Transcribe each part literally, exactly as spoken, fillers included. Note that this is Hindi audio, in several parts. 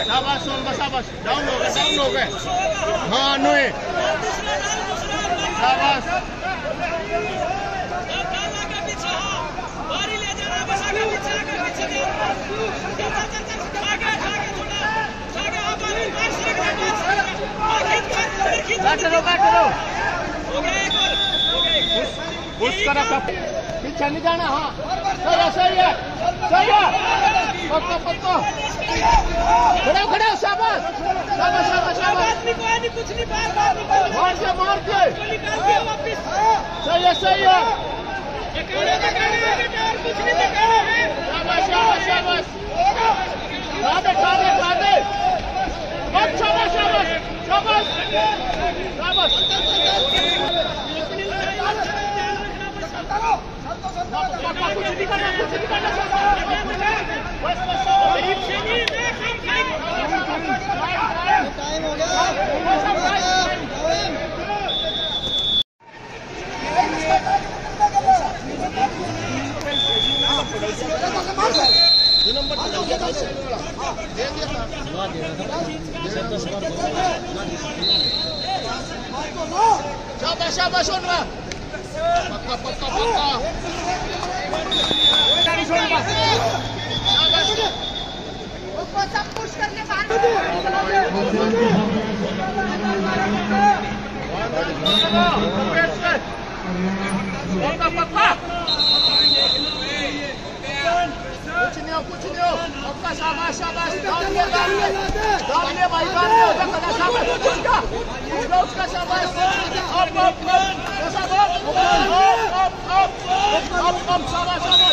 शाबाश सोनबा शाबाश। डाउन हो गए डाउन हो गए। हाँ नुए शाबाश। बैठो बैठो करो पीछे नहीं जाना। हाँ सही है सही है सही है। पक्का पक्का खड़े खड़े शाबाश शाबाश शाबाश शाबाश। कुछ नहीं मार के मार के सही है सही है। शाबाश शाबाश शाबाश। खा दे खा दे खा दे। शाबाश शाबाश शाबाश शाबाश। कुछ नहीं करना कुछ नहीं करना। बस बस टाइम हो गया। दो नंबर शाबाश शाबाश सोनवा। पक्का पक्का पक्का उसको सब पुश करके बाहर पक्का पक्का। कुछ नहीं हो कुछ नहीं हो। पक्का शाबाश शाबाश। दानिए दानिए दानिए भाई दानिए हो जा। शाबाश उसका उसका उसका शाबाश। अप अप शाबाश अप अप अप अप शाबाश शाबाश।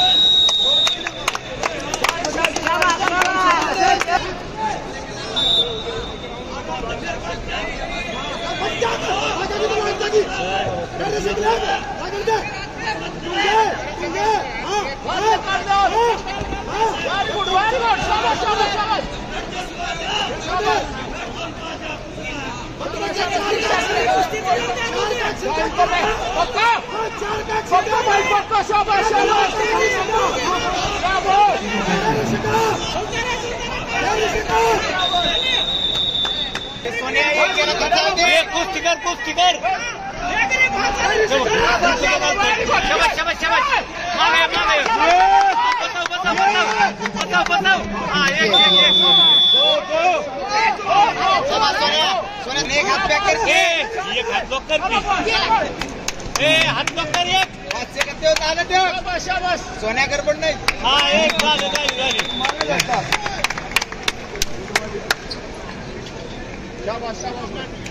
कुश्ती कर कुश्ती कर। शाबाश शाबाश शाबाश। मांगे मांगे बताओ बताओ बताओ बताओ बताओ। हाँ एक एक एक दो दो। सोने एक हाथ पे कर। एक हाथ ब्लॉक कर। ए हाथ ब्लॉक कर। एक हाथ से करते हो ताला दे। शाबाश शाबाश। सोन्या गडबड नाही। हाँ एक झाली झाली झाली। शाबाश शाबाश।